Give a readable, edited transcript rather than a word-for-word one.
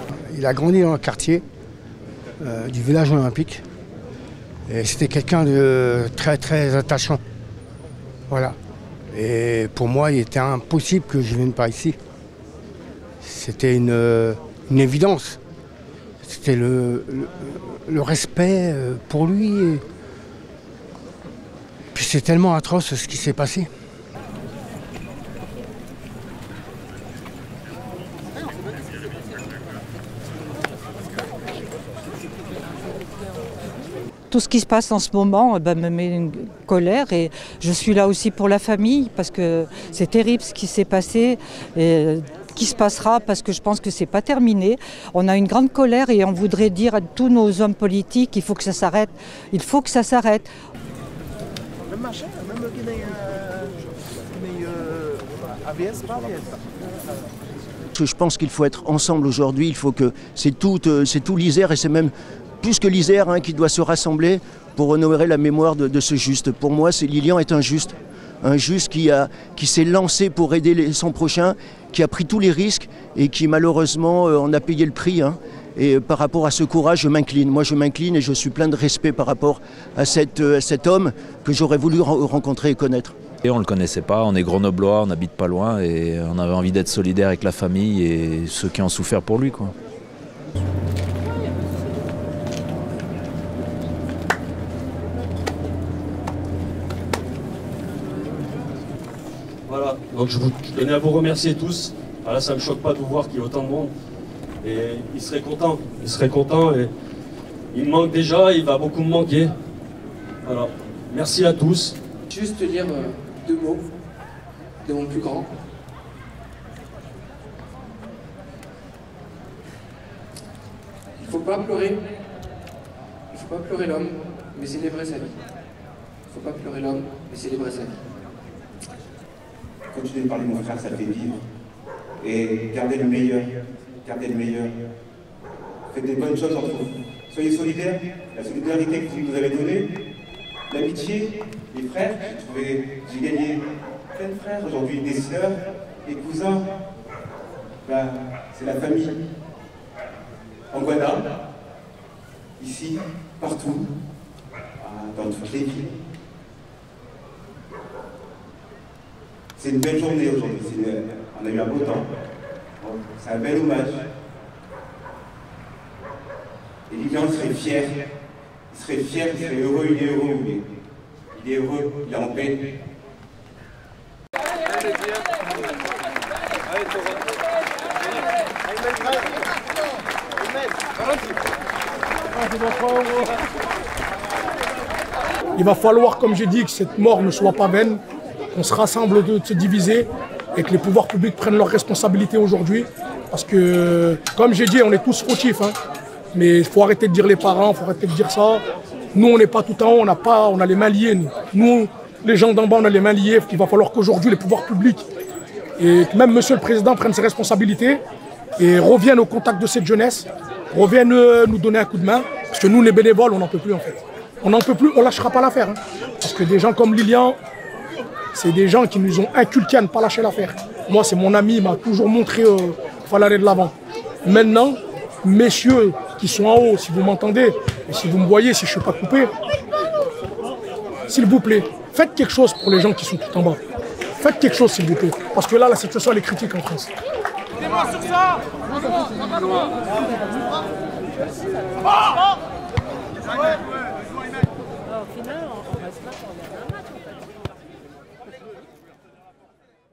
Il a grandi dans le quartier du village olympique. Et c'était quelqu'un de très très attachant. Voilà. Et pour moi, il était impossible que je ne vienne pas ici. C'était une évidence. C'était le respect pour lui. Puis c'est tellement atroce ce qui s'est passé. Tout ce qui se passe en ce moment me met une colère et je suis là aussi pour la famille parce que c'est terrible ce qui s'est passé et qui se passera parce que je pense que c'est pas terminé. On a une grande colère et on voudrait dire à tous nos hommes politiques qu'il faut que ça s'arrête. Il faut que ça s'arrête. Je pense qu'il faut être ensemble aujourd'hui. Il faut que c'est tout l'Isère et c'est même plus que l'Isère qui doit se rassembler pour honorer la mémoire de ce juste. Pour moi, Lilian est un juste qui s'est lancé pour aider son prochain, qui a pris tous les risques et qui malheureusement en a payé le prix. Et par rapport à ce courage, je m'incline. Moi, je m'incline et je suis plein de respect par rapport à cet homme que j'aurais voulu rencontrer et connaître. Et on ne le connaissait pas, on est grenoblois, on n'habite pas loin et on avait envie d'être solidaire avec la famille et ceux qui ont souffert pour lui, quoi. Voilà, donc je tenais à vous remercier tous. Voilà, ça ne me choque pas de vous voir qu'il y a autant de monde. Et il serait content et il me manque déjà, il va beaucoup me manquer. Voilà, merci à tous. Juste lire deux mots de mon plus grand. Il ne faut pas pleurer l'homme, mais célébrer sa vie. Il ne faut pas pleurer l'homme, mais célébrer sa vie. Continuez de parler, mon frère, ça fait vivre. Et gardez le meilleur. Gardez le meilleur. Faites des bonnes choses entre vous. Soyez solidaires. La solidarité que vous nous avez donnée, l'amitié, les frères. J'ai gagné plein de frères aujourd'hui, des sœurs, des cousins. Ben, c'est la famille. En Guadeloupe, ici, partout, dans toutes les villes. C'est une belle journée aujourd'hui, on a eu un beau temps. C'est un bel hommage. Et Lilian serait fier, il serait heureux, il est heureux, il est heureux, il est en paix. Il va falloir, comme j'ai dit, que cette mort ne soit pas vaine, qu'on se rassemble de se diviser et que les pouvoirs publics prennent leurs responsabilités aujourd'hui. Parce que, comme j'ai dit, on est tous fautifs. Mais il faut arrêter de dire les parents, il faut arrêter de dire ça. Nous, on n'est pas tout en haut, on a les mains liées. Nous, les gens d'en bas, on a les mains liées. Il va falloir qu'aujourd'hui, les pouvoirs publics et que même Monsieur le Président prenne ses responsabilités et revienne au contact de cette jeunesse, revienne nous donner un coup de main. Parce que nous, les bénévoles, on n'en peut plus en fait. On n'en peut plus, on ne lâchera pas l'affaire. Parce que des gens comme Lilian, c'est des gens qui nous ont inculqué à ne pas lâcher l'affaire. Moi, c'est mon ami, il m'a toujours montré qu'il fallait aller de l'avant. Maintenant, messieurs qui sont en haut, si vous m'entendez, et si vous me voyez, si je ne suis pas coupé, s'il vous plaît, faites quelque chose pour les gens qui sont tout en bas. Faites quelque chose, s'il vous plaît. Parce que là, la situation, elle est critique en France. Aidez-moi sur ça. Au final, on reste là pour regarder un match en fait.